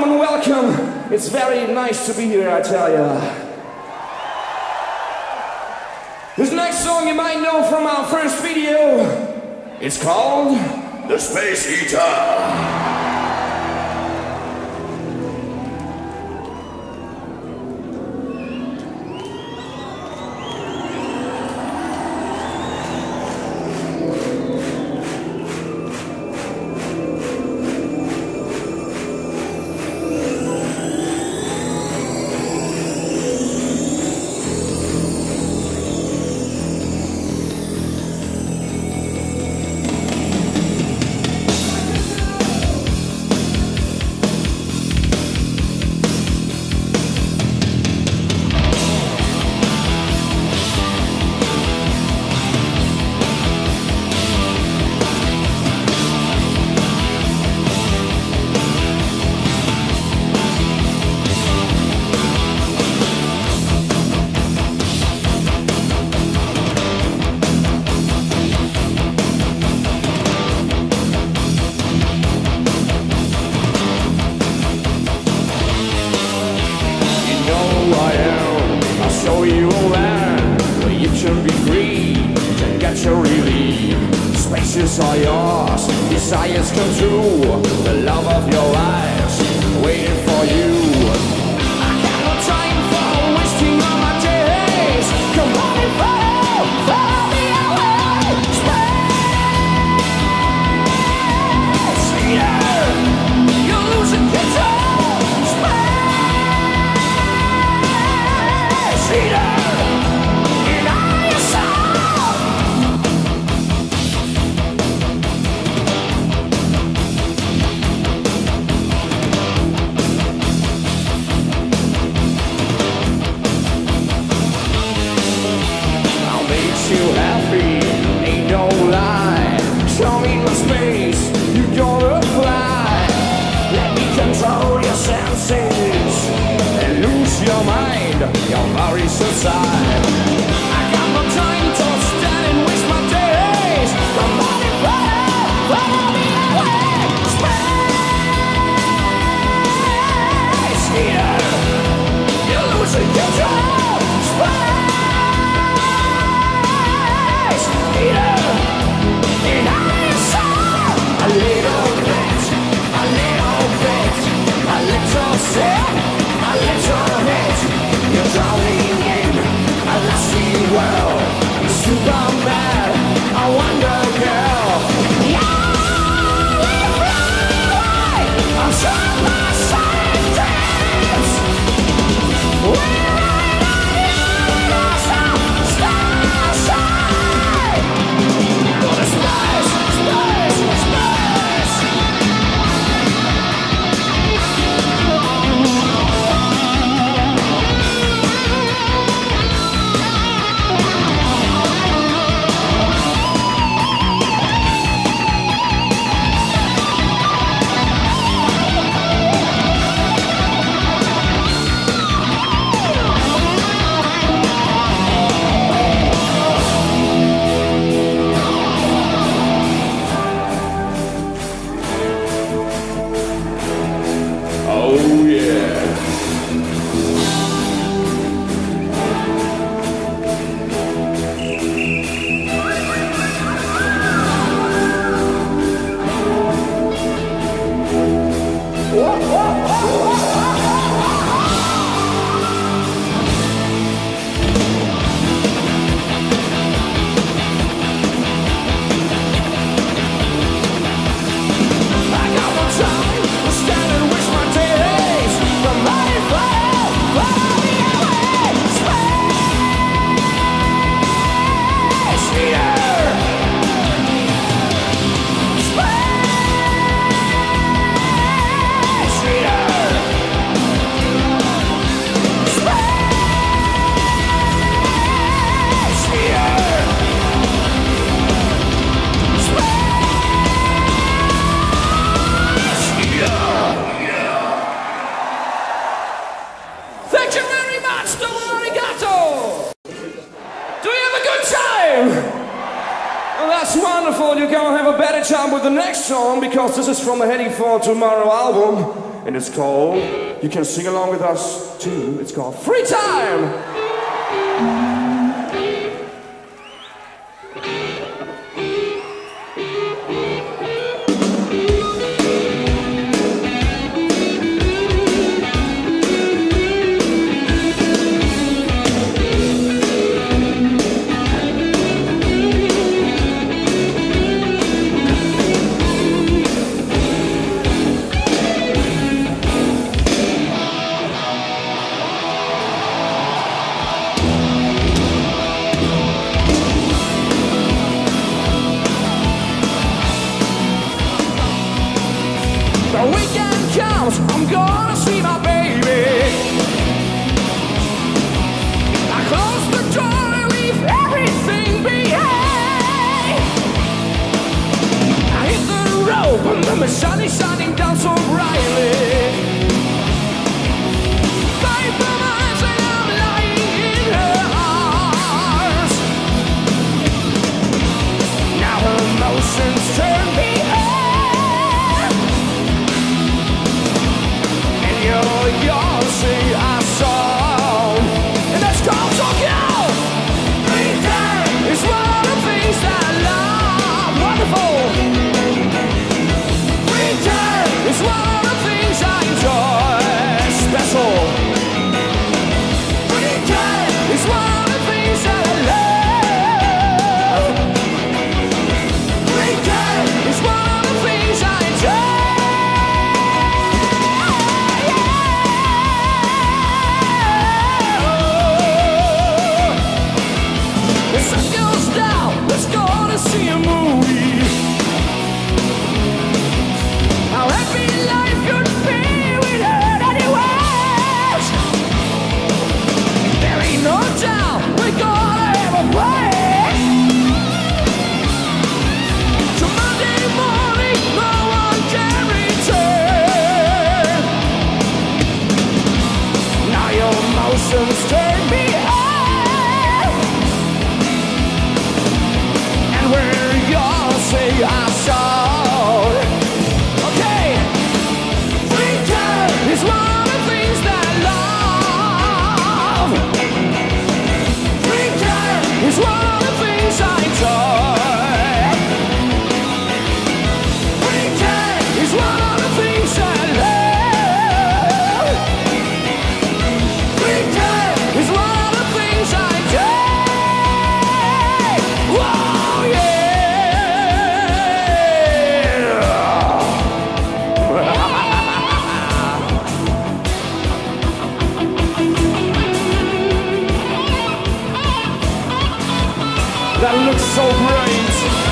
warm and welcome. It's very nice to be here, I tell ya. This next song you might know from our first video. It's called The Space Eater. Are yours, desires come true, the love of your lives waiting for you. I got no time for wasting all my days. Come on and follow me away. Space Eater, you're losing control. Space Eater. Your mind, your worries aside. I got no time to stand and waste my days. Come on and follow me away. Space Eater, you're losing control. Space Eater, deny your soul. A little bit, a little bit, a little sin. A little hit, you're drowning in a lasting world. Superman, a wonder girl. Yeah, we're right. I'm sure my scientists. We're right on the star side. For the space, space, space. That's wonderful. You're going to have a better time with the next song because this is from the Heading for Tomorrow album. and it's called, you can sing along with us too, it's called Free Time! I'm gonna see my baby. I close the door and leave everything behind. I hit the rope and the sun is shining down so brightly. Five miles and I'm lying in her arms. Now her emotions turn me on. You'll see our song, and that's called Tokyo. Free time is one of the things that I love. Wonderful. Free time is one of the things I enjoy. Special. Free time is one of the things that I love. Free time is one of the things I enjoy. Let's go to see a movie. How happy life could be without any words. There ain't no doubt we're gonna have a party. So Monday morning, no one can return. Now your emotions turn me on. Where y'all say I saw. Okay, free time is one of the things that I love. Free time is one of the things I enjoy. Free time is one of the things I love. Free time is one of the things I enjoy. Whoa! That looks so great.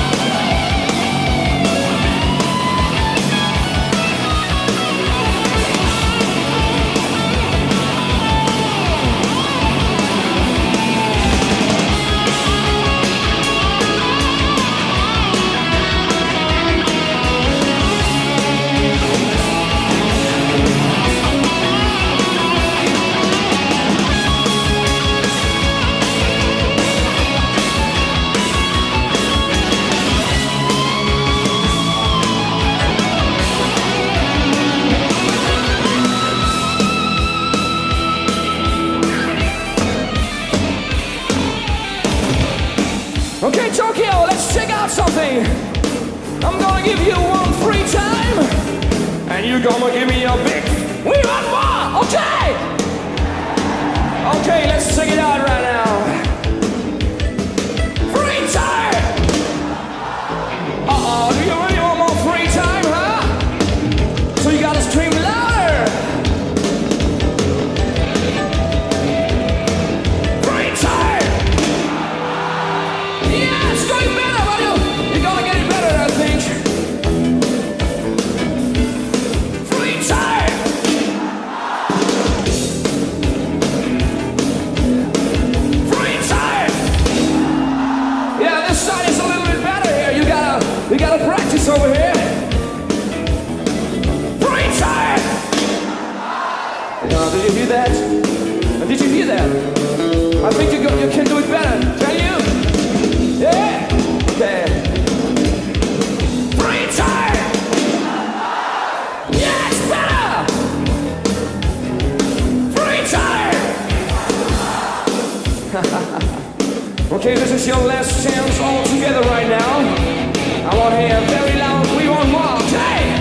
Okay, Tokyo, let's check out something. I'm gonna give you one free time, and you're gonna give me a big, we want more, okay? Okay, let's check it out right now. Free time! Uh-oh, do you really want more free time, huh? So you gotta scream louder. Free time! Yeah, it's going better, buddy. You're gonna get it better, I think. Free time! Free time! Yeah, this side is a little bit better here. You gotta practice over here. Free time! Did you hear that? Did you hear that? I think you can do it better. Can you? Yeah? Okay. Free time! Yeah, it's better! Okay, this is your last chance all together right now. I want to hear very loud, we want more, okay?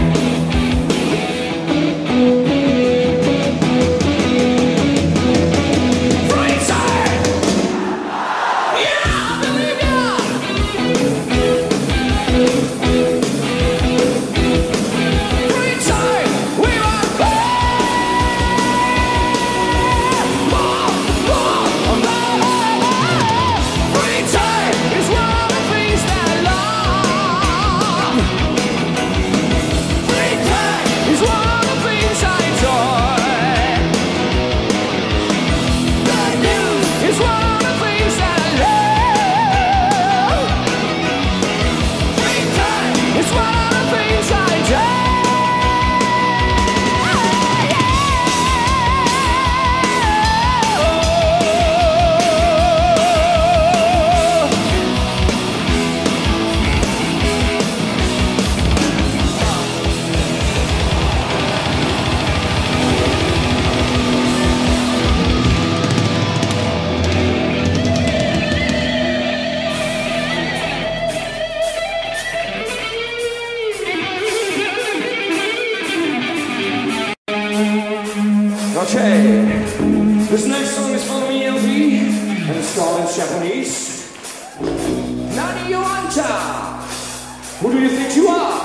Okay, this next song is from ELV and it's called in Japanese. Nani yo anta? Who do you think you are?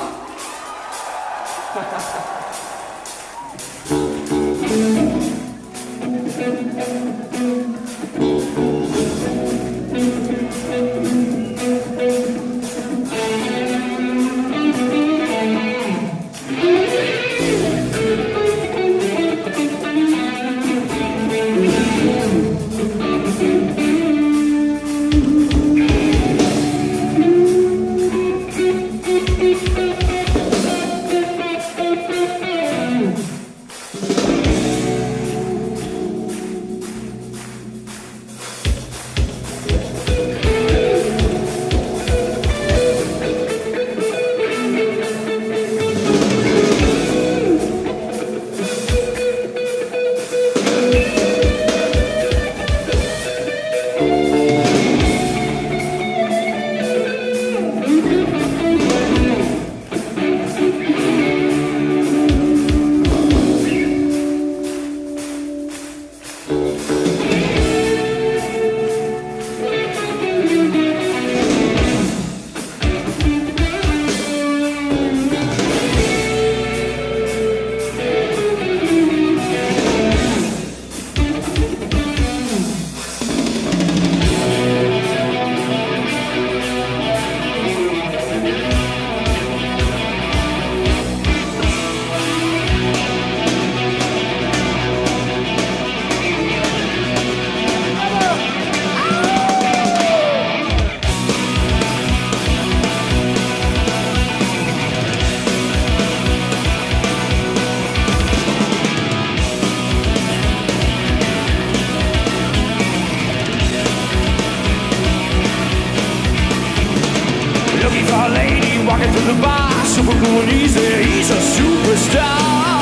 He's a superstar,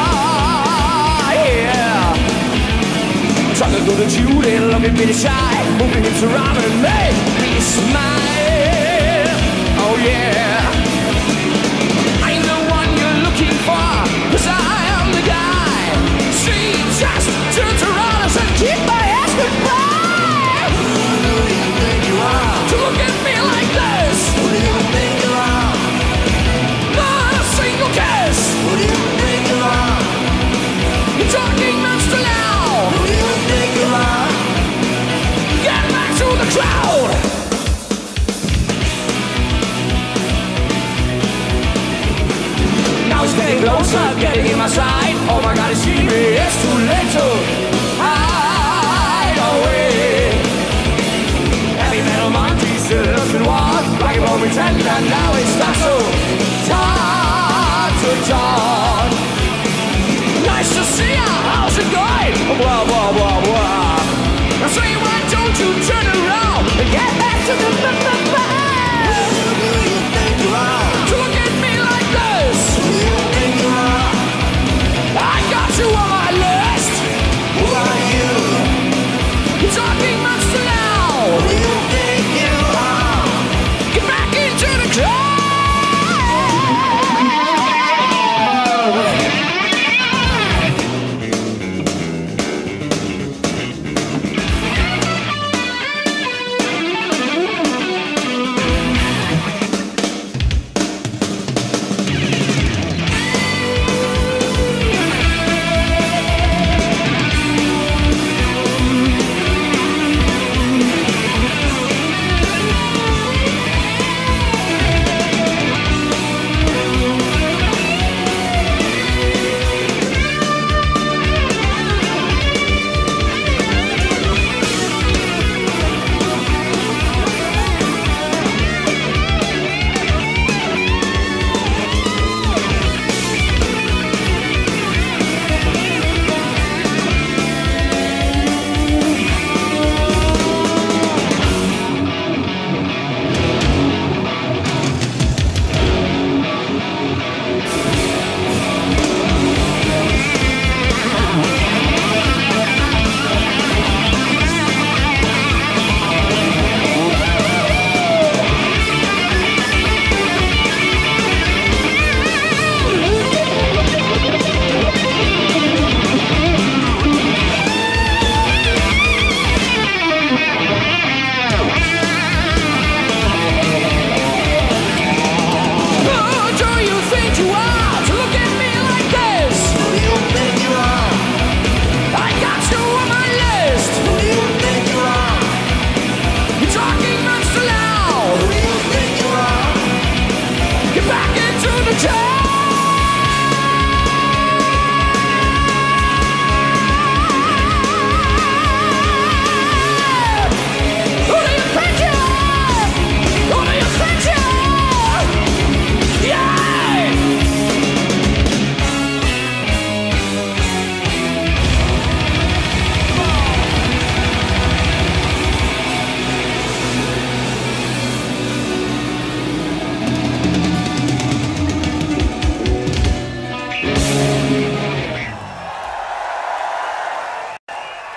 yeah. Talking to the Judy, looking pretty shy, moving hips around and make me smile. Oh yeah, I'm the one you're looking for, 'cause I am the guy. She just turns around and said, keep my ass goodbye. Who do you think you are? To look at me like this. Who do you think you are? Not a single kiss. Who do you think you are? You're talking monster now. Who do you think you are? Get back to the crowd. Now it's getting closer, getting in my sight. Oh my God, it's me, it's too late to hide away. Heavy metal monkey still looking wild, like it won't pretend, and now it starts to talk to talk. Nice to see ya, how's it going? Blah, blah, blah, blah. I say, why don't you turn around and get back to the Who do you think you are? To look at me like this. Who do you think you are? I got you on my list. Who are you? You're talking monster now. Who do you think you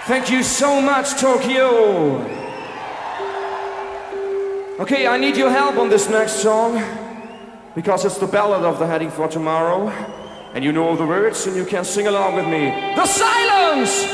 Thank you so much, Tokyo. Okay, I need your help on this next song because it's the ballad of the Heading for Tomorrow, and you know the words and you can sing along with me. The Silence!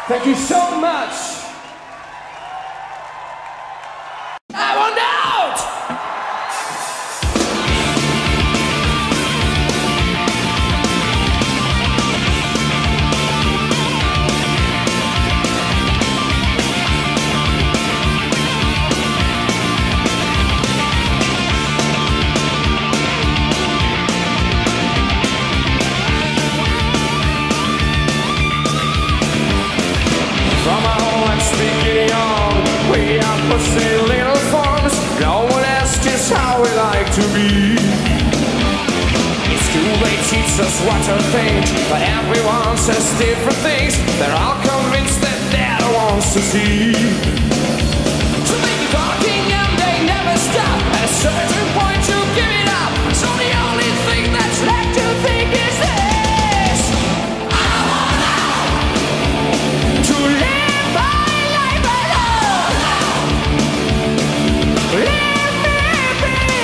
Thank you so much. I want out! From my home I'm speaking on. We are pushing little forms. No one asks just how we like to be. It's too late, teach us what to think. But everyone says different things. They're all convinced that they're the ones to see. So they keep talking and they never stop. At a certain point you give it up. So the only thing that's left to think is this. I want to live my life alone. Let me be.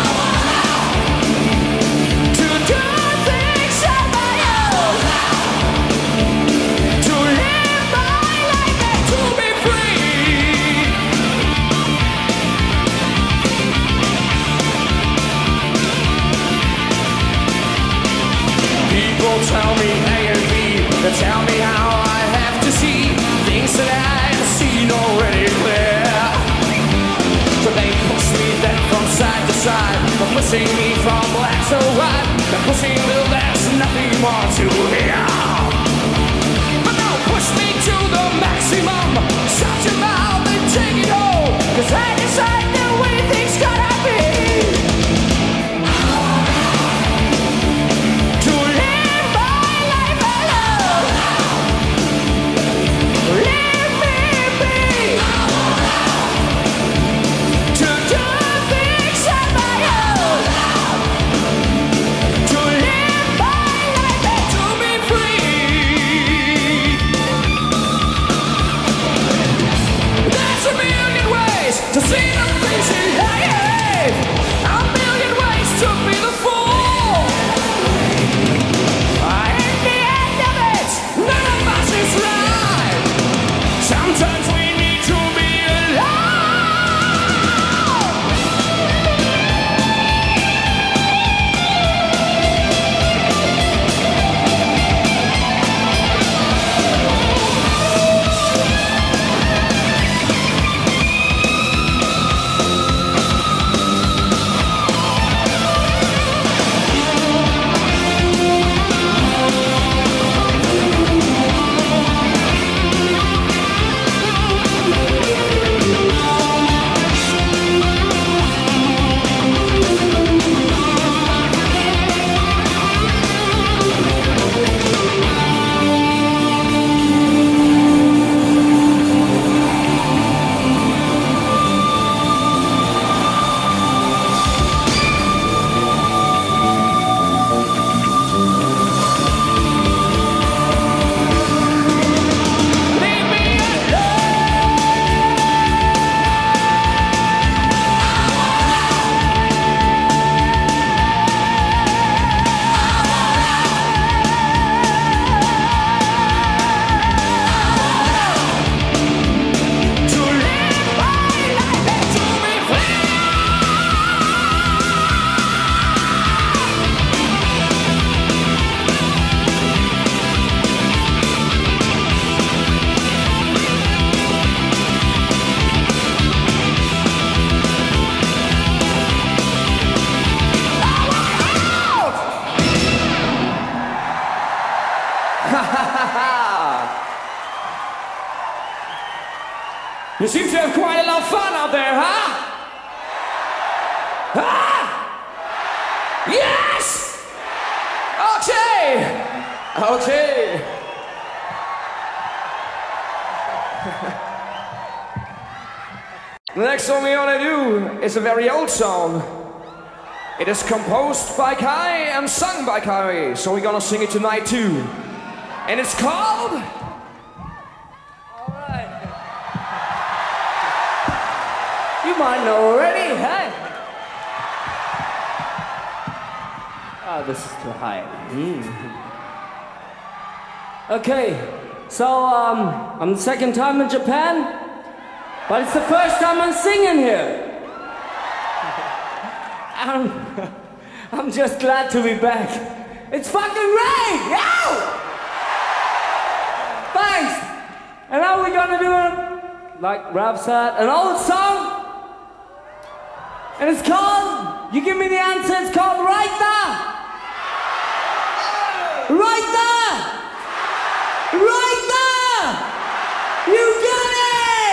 To do things on my own. To live my life and to be free. People tell me A and B. They tell me how I have to see things that I've seen already clear. So they push me then from side to side. They're pushing me from black to white. They're pushing till there's nothing more to hear. But now push me to the maximum. Shut your mouth and take it home. 'Cause I decide the way things gotta be. To live my life alone. Let me be. To do things on my own. To live my life and to be free. There's a million ways to see the things in life. A million ways to be the fool. In the end of it, none of us is right. Sometimes we need to be alone. Leave me to live my life and to be free. You seem to have quite a lot of fun out there, huh? Huh? Yes! Okay! Okay. The next song we're gonna do is a very old song. It is composed by Kai and sung by Kai, so we're gonna sing it tonight too. And it's called... You might know already, hey? Oh, this is too high. Okay, So, I'm the second time in Japan, but it's the first time I'm singing here. I'm just glad to be back. It's fucking great! Yow! Thanks! And now we're gonna do it, like Ralf said, an old song. And it's called, you give me the answer, it's called Right There! Right there! Right there! You got it!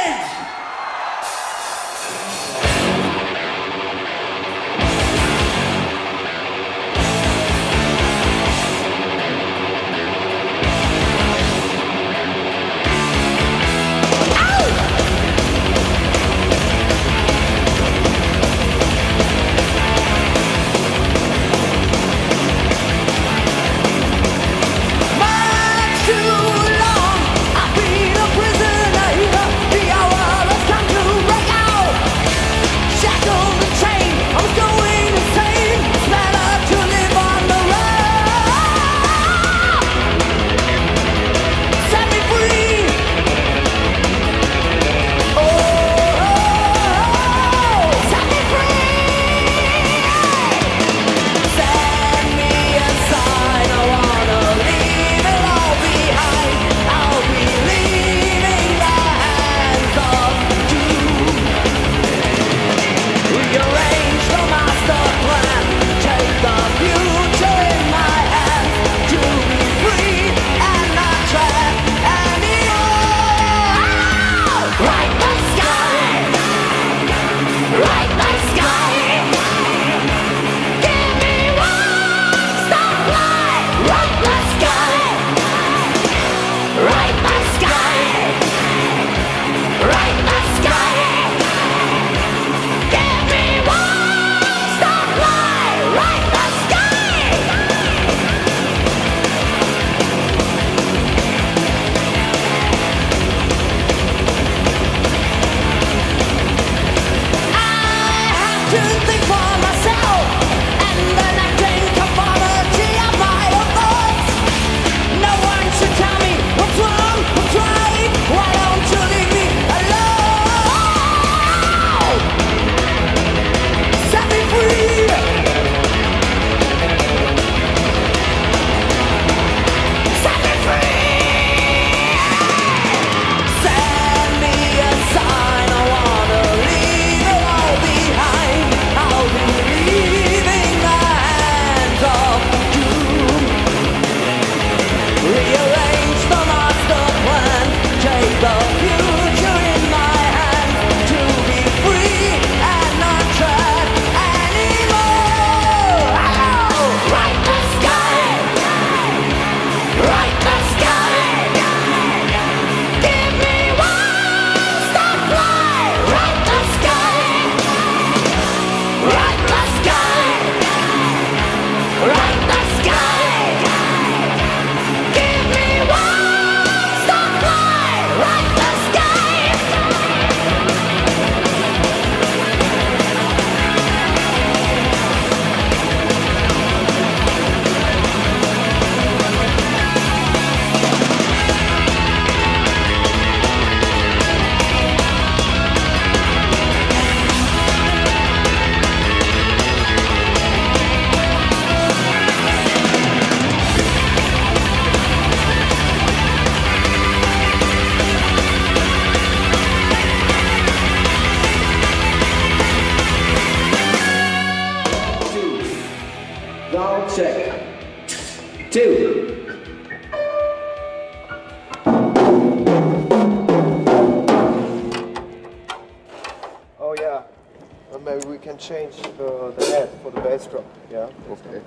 Change the head for the bass drum. Yeah. Okay.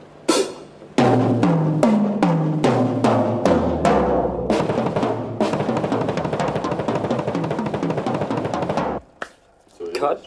Cut.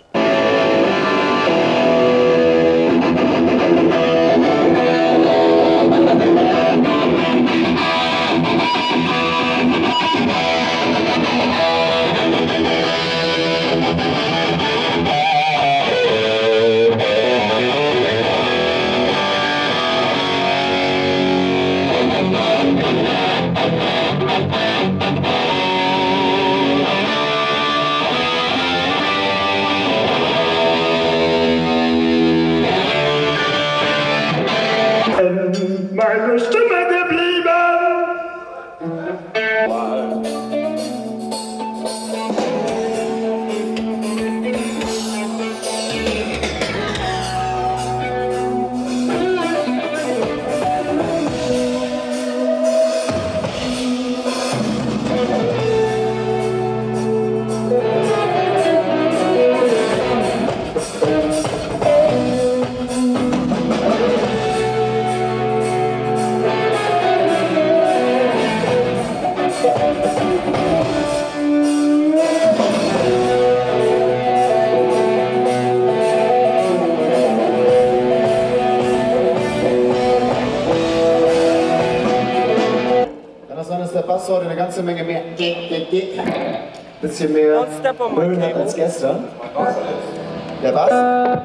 es heute eine ganze Menge mehr. Bisschen mehr Müll hat als gestern. Der was?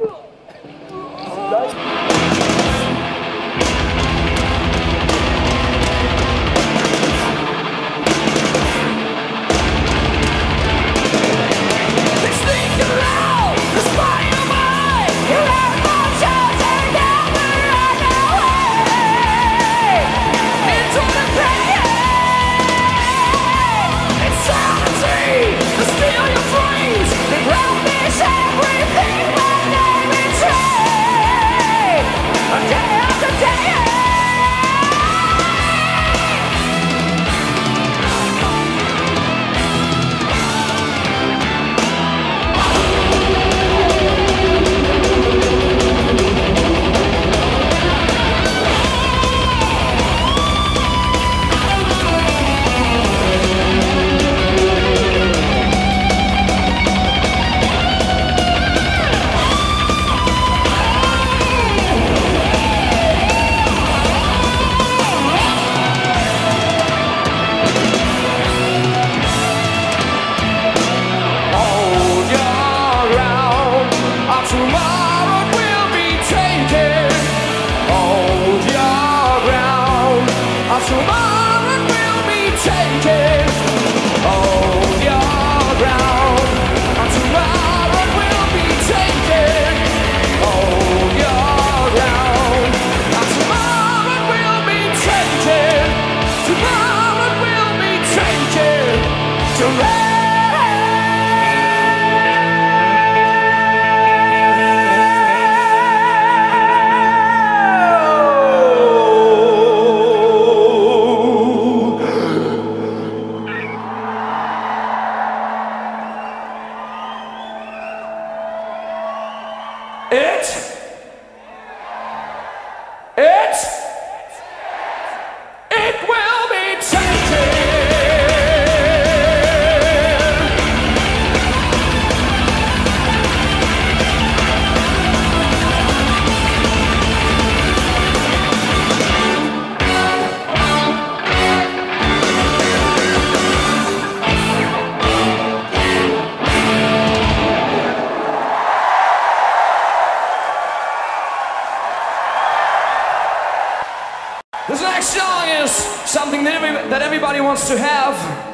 That everybody wants to have.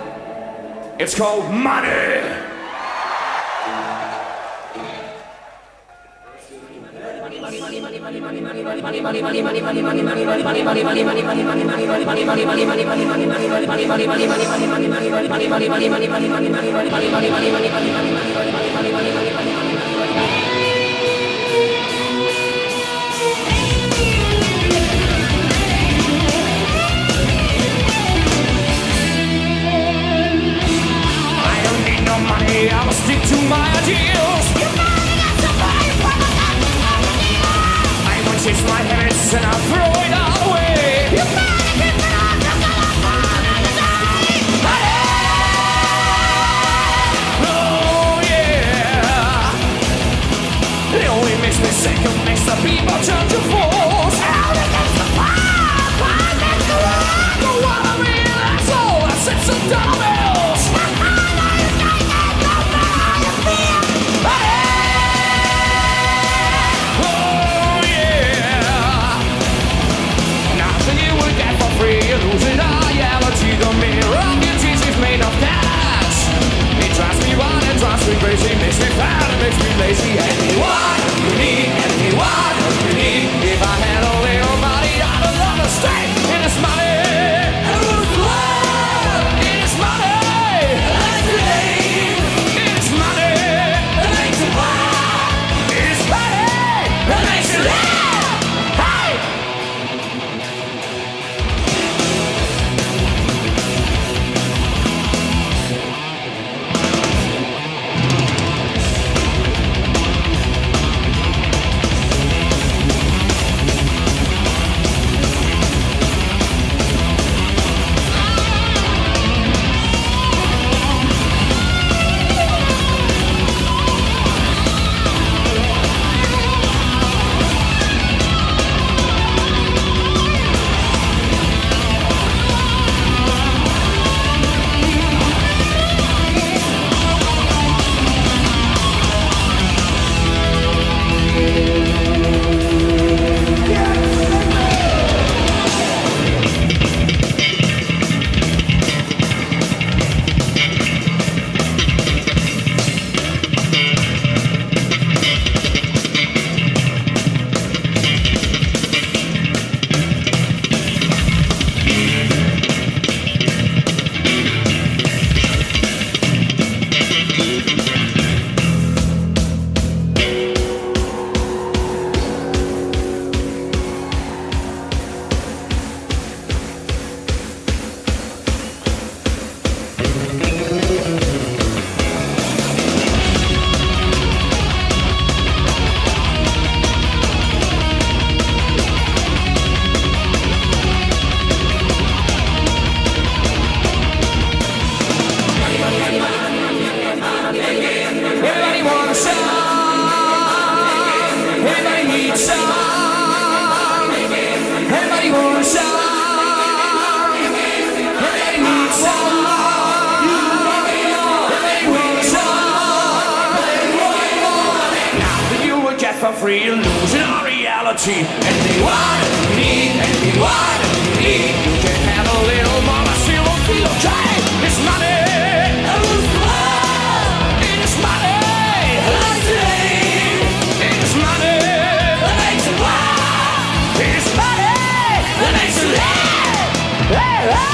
It's called money. I'll stick to my ideals. I won't chase my habits and I'll throw it all away. Oh yeah. free illusion of reality. Anyone you need, anyone you need. You can have a little more, but still won't feel okay. It's money, who's the world? It's money, like today. It's money that makes it wild. It's money that makes it live. Hey, hey.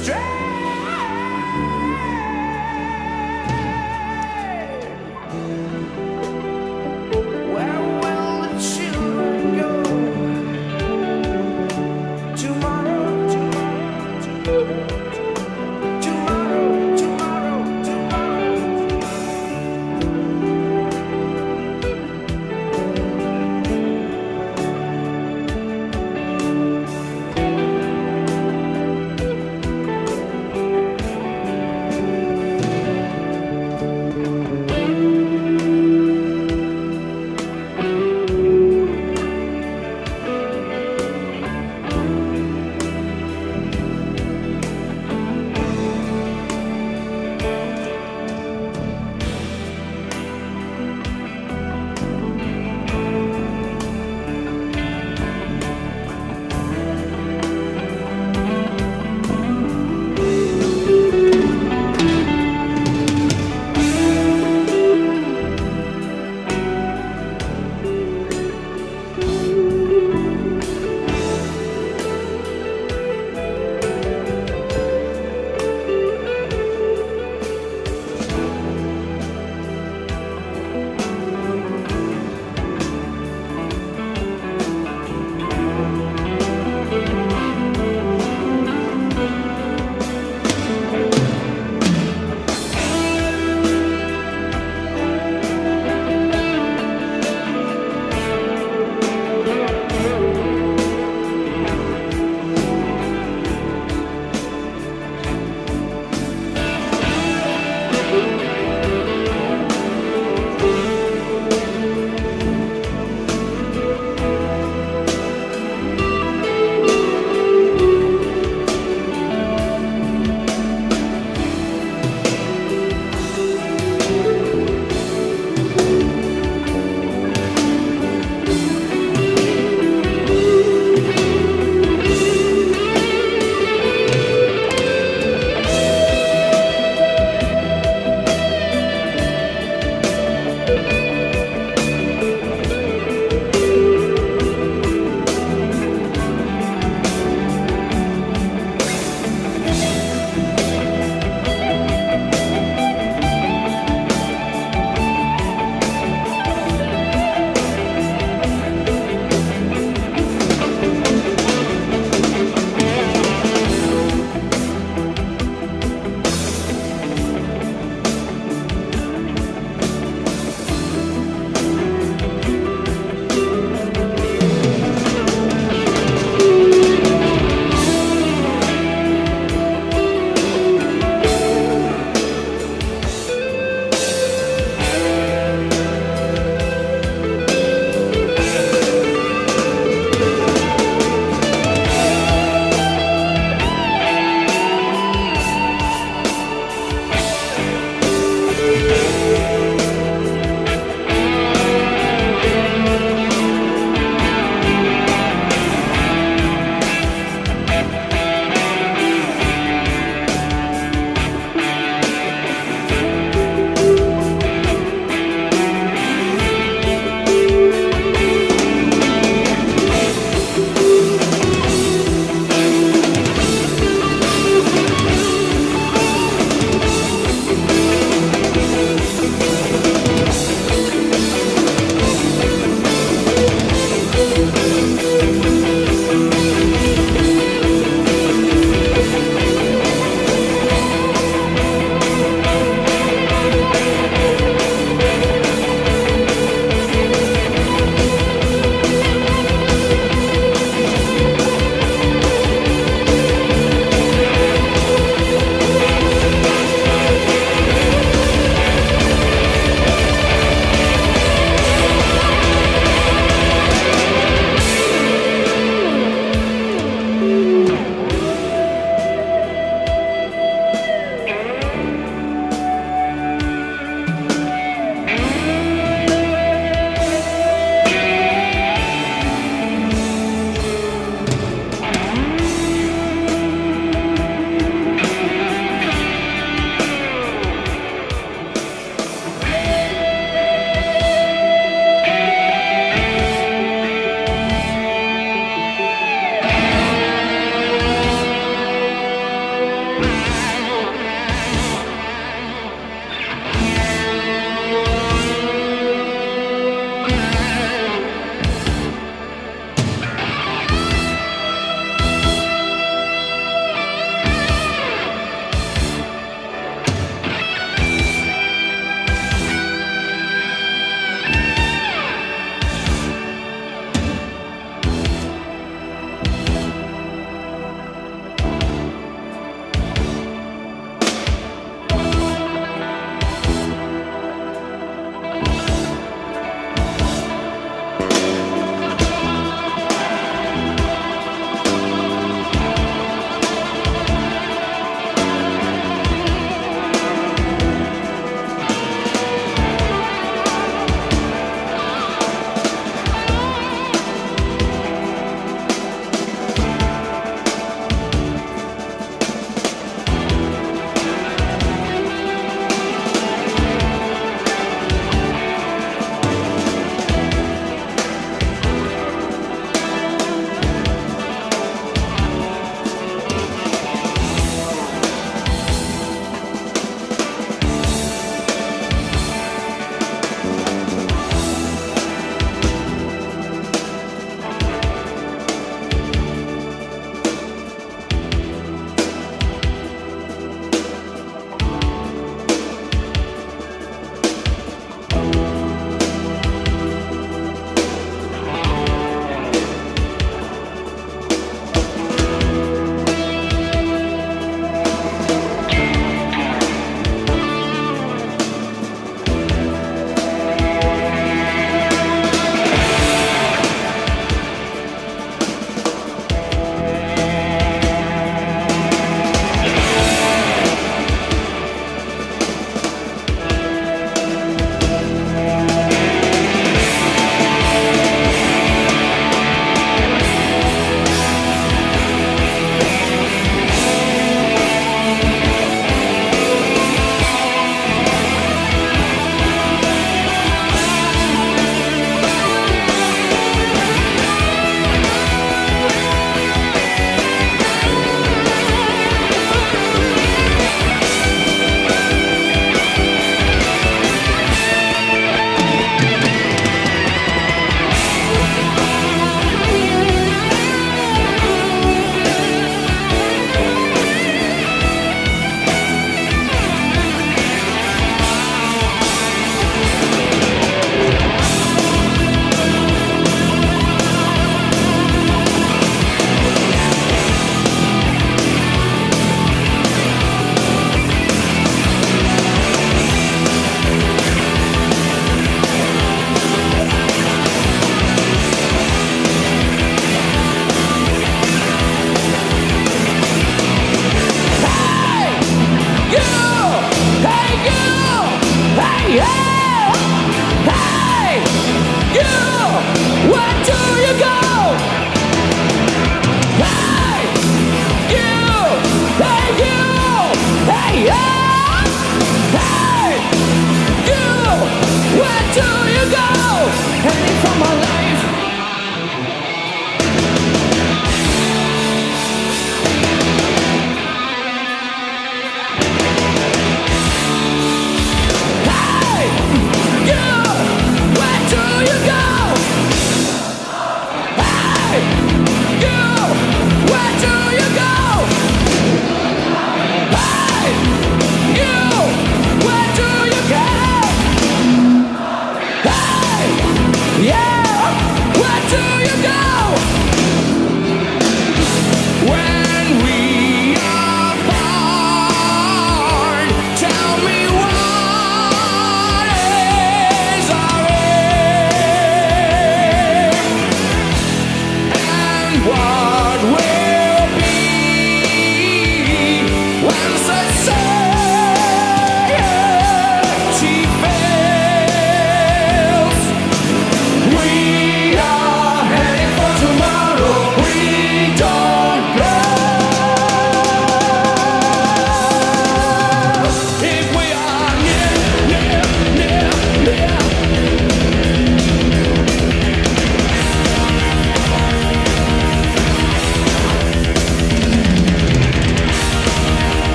strength.